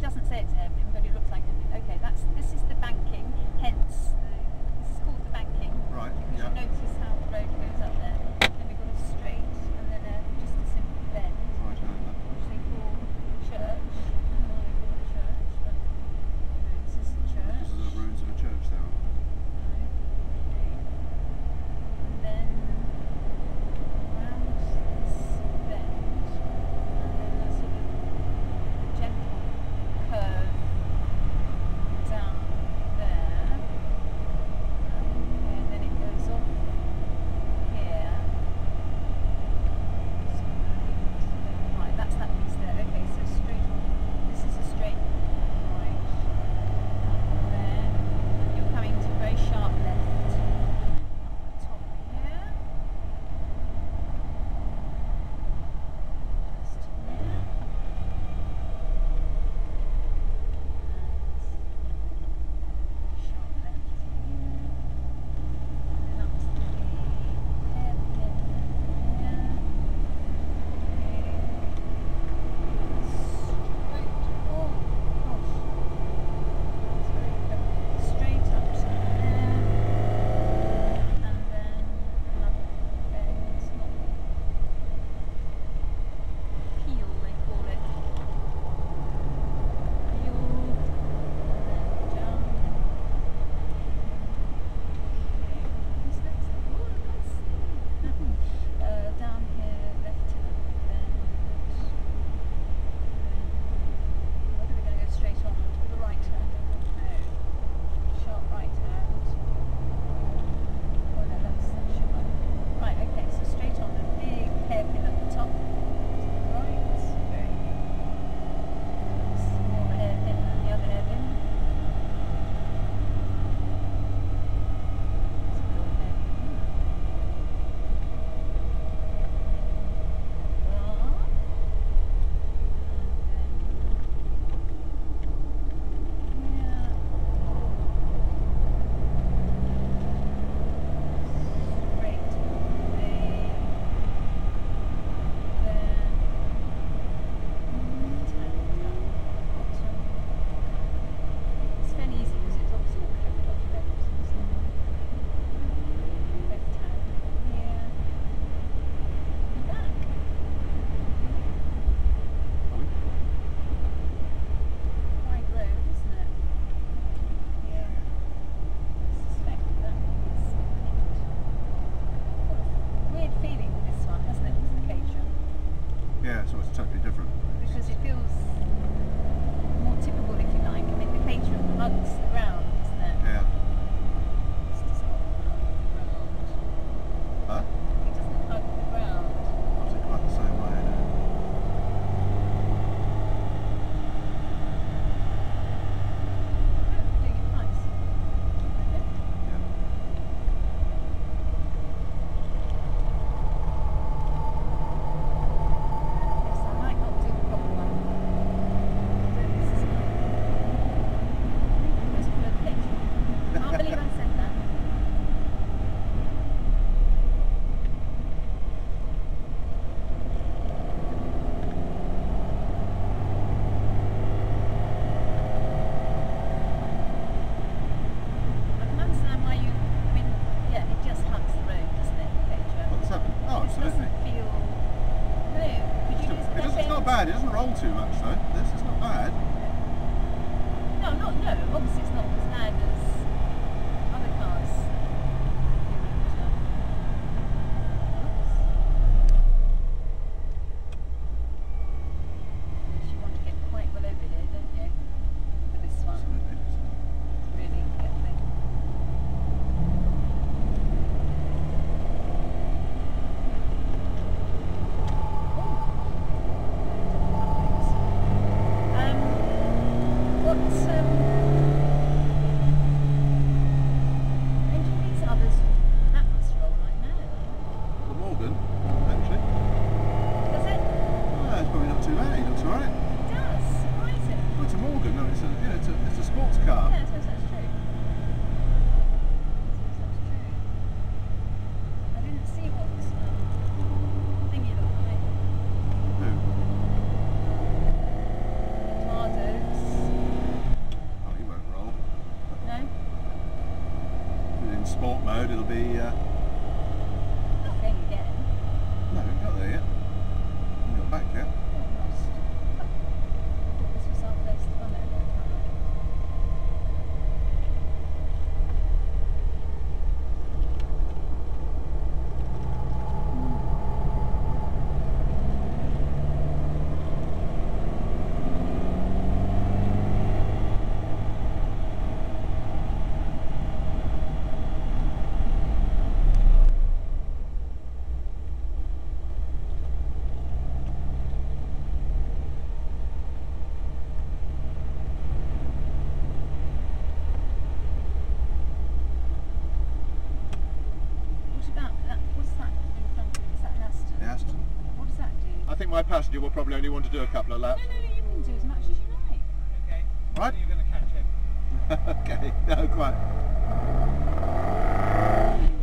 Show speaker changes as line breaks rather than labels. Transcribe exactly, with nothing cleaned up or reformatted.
doesn't say it's hairpin, but it looks like hairpin. Okay, that's this is the banking, hence the, this is called the banking.
Right.
Because
Yeah.
you notice how the road goes up there. Then we've got a straight and then a, just a simple bend,
Right hander.
which they call church. I don't know why they call it church, but no, this is the church.
Because of the ruins of a church there. aren't there?
No. Okay. And then round this bend, and then a sort of gentle curve down there. Okay, and then it goes off here. Straight. Right, that's that piece there. Okay, so straight on. This is a straight right. And then you're coming to a very sharp left. Up the top here. Just here. And sharp left here. And then up to the hairpin here. Straight. Oh gosh. That's very clever. Straight up to there. And then another bend. Not peel, they call it. Peel. And then down. Who's next? Oh, let's see. Uh, down here, left hand bend. Whether we're going to go straight on with the right hand, I don't know. Sharp right hand. Oh no, that's that should right. Right, okay, so straight on, a big hairpin at the top. To the right, very small hairpin and the other hairpin. It's a little hairpin. Up. It's fairly easy because it's obviously all covered off left, isn't it? Left hand here. And back. Wide road, isn't it? Yeah. I suspect that is it. Got a weird feeling with this one, hasn't it, with the Caterham?
Yeah, so it's totally different.
Because it feels more typical, if you like. I mean, the Caterham hugs the ground, isn't it?
Yeah.
This does not hug the ground.
Huh?
It doesn't hug the ground.
What's it quite the same way? No?
Oh, doing it nice. Okay.
Yeah.
Yes, I might not do the proper one. This is most of the Caterham. Can't believe I said that. I can understand why you, I mean, yeah, it just hugs the road, doesn't it, the Caterham?
What's happened? Oh,
This
absolutely.
doesn't feel, no, could you use
It doesn't, it's not bad. It doesn't roll too much though. This is not bad.
No, not, no, obviously it's not as bad as other cars. But, um, oops. You want to get quite well over here, don't you? For this one,
Absolutely.
really get the Um, what's um, engine these others? That must roll like mad.
The Morgan, actually.
Does it?
Oh, it's probably not too bad. It looks alright.
It does. Surprising.
Well, it's a Morgan. No, it's a, you know, it's a, it's a sports car.
Yeah, I suppose that's true. I suppose that's true. I didn't see what um, thingy looked like.
Who?
Tornadoes.
road, it'll be. Uh,
Not going again.
no, we haven't got there yet. We haven't got back yet.
Almost. I thought this was our place. Oh no, no, can't I?
I think my passenger will probably only want to do a couple of laps.
No, no, no, you can do as much as you like.
Okay.
Right?
You're going to catch him.
Okay, no, quite.